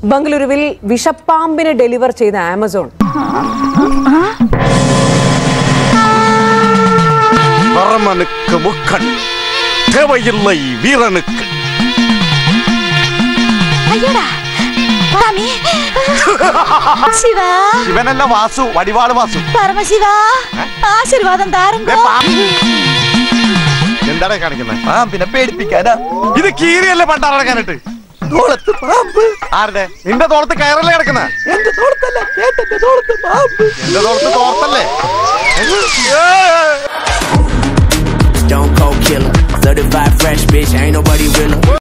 ബംഗളൂരുവിൽ വിഷപ്പാമ്പിനെ ഡെലിവർ ചെയ്ത ആമസോൺ. பரமனுக்கு முக்கண் தேவையில்லை வீரனுக்கு. ശിവനല്ല വാസു, വടിവാള് വാസു. പരമശിവ ആശീർവാദം താരം. എന്താണ് കാണിക്കുന്നത്? പാമ്പിനെ പേടിപ്പിക്കാനാ. ഇത് കീരിയല്ലേ പണ്ടാറടക്കാനിട്ട്? തോളത്ത് പാമ്പ്. ആരുടെ? നിന്റെ തോളത്ത് കയറല്ലേ കിടക്കുന്ന? എന്റെ തോളത്തല്ല, ചേട്ടന്റെ തോളത്ത് പാമ്പ്. എന്റെ തോളത്ത് തോർത്തല്ലേ? Don't go killer, 35 fresh bitch, ain't nobody realer.